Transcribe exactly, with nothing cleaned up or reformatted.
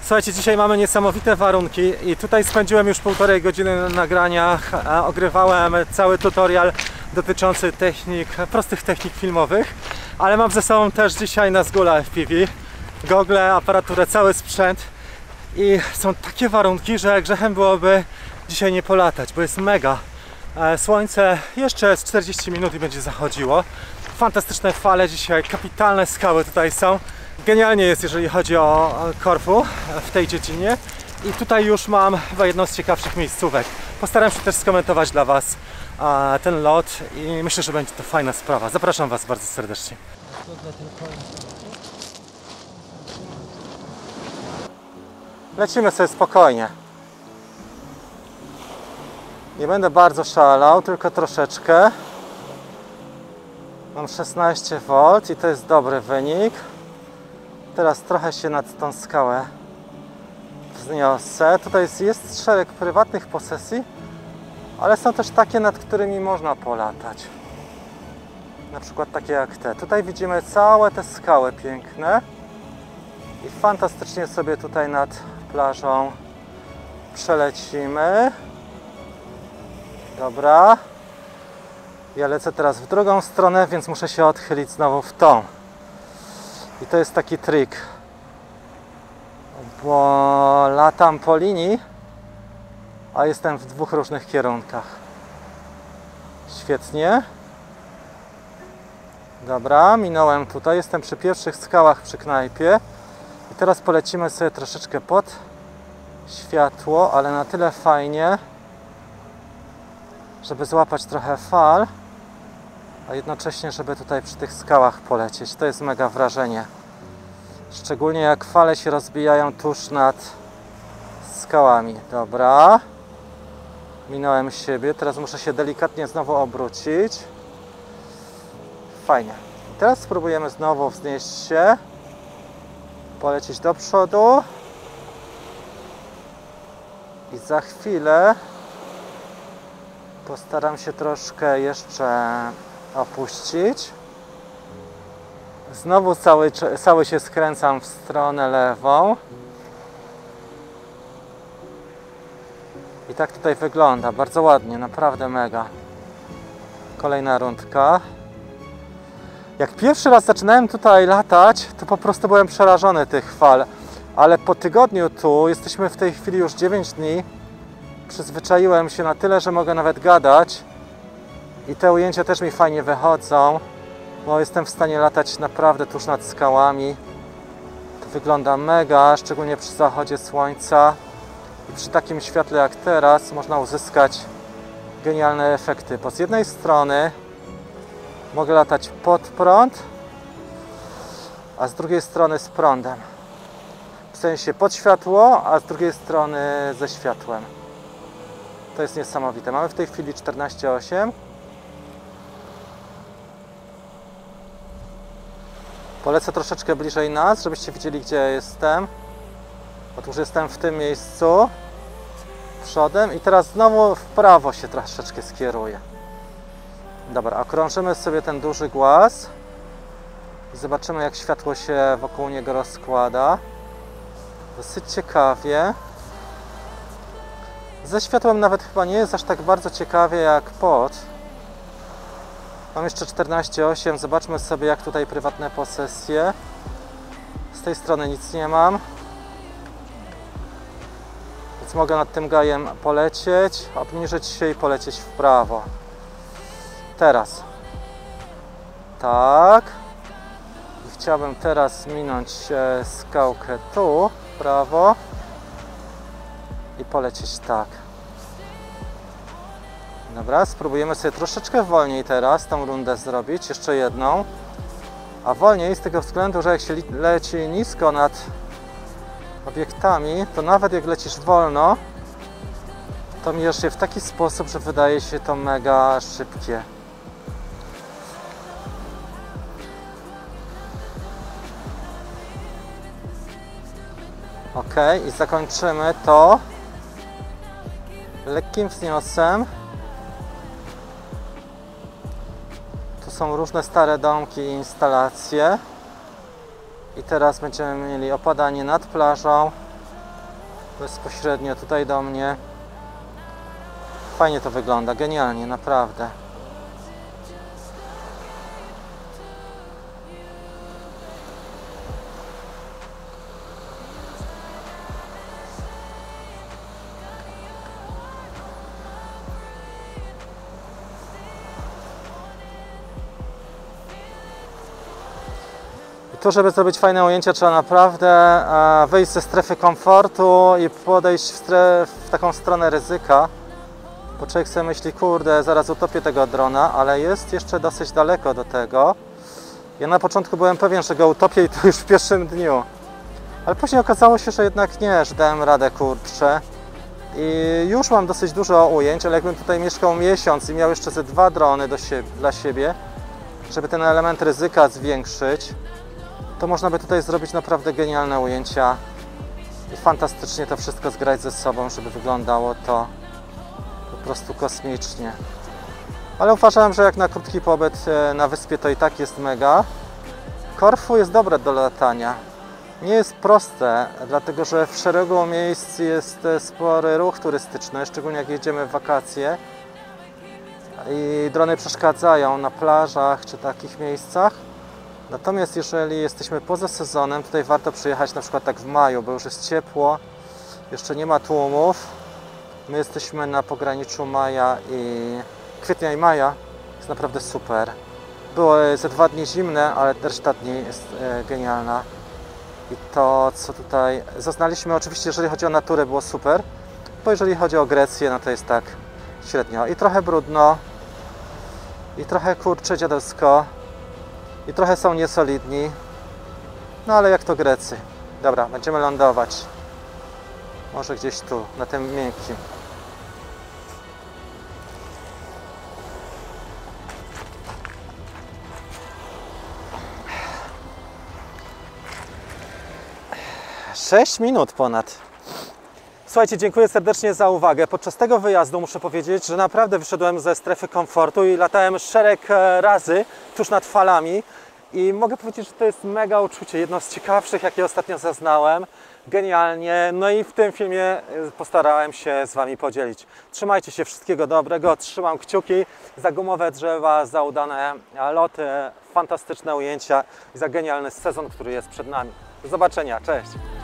Słuchajcie, dzisiaj mamy niesamowite warunki i tutaj spędziłem już półtorej godziny na nagraniach. Ogrywałem cały tutorial dotyczący technik, prostych technik filmowych, ale mam ze sobą też dzisiaj Nazgula F P V, gogle, aparaturę, cały sprzęt i są takie warunki, że grzechem byłoby dzisiaj nie polatać, bo jest mega. Słońce jeszcze z czterdzieści minut i będzie zachodziło. Fantastyczne fale dzisiaj, kapitalne skały tutaj są. Genialnie jest, jeżeli chodzi o Korfu w tej dziedzinie i tutaj już mam chyba jedną z ciekawszych miejscówek. Postaram się też skomentować dla Was ten lot i myślę, że będzie to fajna sprawa. Zapraszam Was bardzo serdecznie. Lecimy sobie spokojnie. Nie będę bardzo szalał, tylko troszeczkę. Mam szesnaście wolt i to jest dobry wynik. Teraz trochę się nad tą skałę wzniosę. Tutaj jest szereg prywatnych posesji, ale są też takie, nad którymi można polatać. Na przykład takie jak te. Tutaj widzimy całe te skały piękne i fantastycznie sobie tutaj nad plażą przelecimy. Dobra. Ja lecę teraz w drugą stronę, więc muszę się odchylić znowu w tą. I to jest taki trik, bo latam po linii, a jestem w dwóch różnych kierunkach. Świetnie. Dobra, minąłem tutaj, jestem przy pierwszych skałach przy knajpie. I teraz polecimy sobie troszeczkę pod światło, ale na tyle fajnie, żeby złapać trochę fal, a jednocześnie, żeby tutaj przy tych skałach polecieć. To jest mega wrażenie. Szczególnie jak fale się rozbijają tuż nad skałami. Dobra. Minąłem siebie. Teraz muszę się delikatnie znowu obrócić. Fajnie. Teraz spróbujemy znowu wznieść się. Polecieć do przodu. I za chwilę postaram się troszkę jeszcze opuścić. Znowu cały, cały się skręcam w stronę lewą. I tak tutaj wygląda. Bardzo ładnie, naprawdę mega. Kolejna rundka. Jak pierwszy raz zaczynałem tutaj latać, to po prostu byłem przerażony tych fal. Ale po tygodniu tu, jesteśmy w tej chwili już dziewięć dni, przyzwyczaiłem się na tyle, że mogę nawet gadać. I te ujęcia też mi fajnie wychodzą, bo jestem w stanie latać naprawdę tuż nad skałami. To wygląda mega, szczególnie przy zachodzie słońca. I przy takim świetle jak teraz można uzyskać genialne efekty. Bo z jednej strony mogę latać pod prąd, a z drugiej strony z prądem. W sensie pod światło, a z drugiej strony ze światłem. To jest niesamowite. Mamy w tej chwili czternaście przecinek osiem. Polecę troszeczkę bliżej nas, żebyście widzieli, gdzie jestem. Otóż jestem w tym miejscu przodem i teraz znowu w prawo się troszeczkę skieruję. Dobra, okrążymy sobie ten duży głaz i zobaczymy, jak światło się wokół niego rozkłada. Dosyć ciekawie. Ze światłem nawet chyba nie jest aż tak bardzo ciekawie jak pod. Mam jeszcze czternaście przecinek osiem. Zobaczmy sobie, jak tutaj prywatne posesje. Z tej strony nic nie mam. Więc mogę nad tym gajem polecieć, obniżyć się i polecieć w prawo. Teraz. Tak. I chciałbym teraz minąć skałkę tu, w prawo. I polecieć tak. Dobra, spróbujemy sobie troszeczkę wolniej teraz tą rundę zrobić, jeszcze jedną. A wolniej z tego względu, że jak się leci nisko nad obiektami, to nawet jak lecisz wolno, to mijasz je w taki sposób, że wydaje się to mega szybkie. Ok, i zakończymy to lekkim wzniosem. Tu są różne stare domki i instalacje. I teraz będziemy mieli opadanie nad plażą bezpośrednio tutaj do mnie. Fajnie to wygląda, genialnie, naprawdę. Tu, żeby zrobić fajne ujęcia, trzeba naprawdę wyjść ze strefy komfortu i podejść w, stref, w taką stronę ryzyka. Bo człowiek sobie myśli, kurde, zaraz utopię tego drona, ale jest jeszcze dosyć daleko do tego. Ja na początku byłem pewien, że go utopię i to już w pierwszym dniu. Ale później okazało się, że jednak nie, że dałem radę, kurczę. I już mam dosyć dużo ujęć, ale jakbym tutaj mieszkał miesiąc i miał jeszcze ze dwa drony do siebie, dla siebie, żeby ten element ryzyka zwiększyć, to można by tutaj zrobić naprawdę genialne ujęcia i fantastycznie to wszystko zgrać ze sobą, żeby wyglądało to po prostu kosmicznie. Ale uważam, że jak na krótki pobyt na wyspie to i tak jest mega. Korfu jest dobre do latania. Nie jest proste, dlatego że w szeregu miejsc jest spory ruch turystyczny, szczególnie jak jedziemy w wakacje i drony przeszkadzają na plażach czy takich miejscach. Natomiast jeżeli jesteśmy poza sezonem, tutaj warto przyjechać na przykład tak w maju, bo już jest ciepło, jeszcze nie ma tłumów. My jesteśmy na pograniczu maja i kwietnia i maja, jest naprawdę super. Było ze dwa dni zimne, ale reszta dni jest e, genialna. I to, co tutaj zaznaliśmy, oczywiście jeżeli chodzi o naturę, było super, bo jeżeli chodzi o Grecję, no to jest tak średnio. I trochę brudno, i trochę kurczę dziadowsko, i trochę są niesolidni, no ale jak to Grecy. Dobra, będziemy lądować. Może gdzieś tu, na tym miękkim. sześć minut ponad. Słuchajcie, dziękuję serdecznie za uwagę. Podczas tego wyjazdu muszę powiedzieć, że naprawdę wyszedłem ze strefy komfortu i latałem szereg razy tuż nad falami. I mogę powiedzieć, że to jest mega uczucie, jedno z ciekawszych, jakie ostatnio zaznałem. Genialnie. No i w tym filmie postarałem się z Wami podzielić. Trzymajcie się, wszystkiego dobrego. Trzymam kciuki za gumowe drzewa, za udane loty, fantastyczne ujęcia i za genialny sezon, który jest przed nami. Do zobaczenia. Cześć!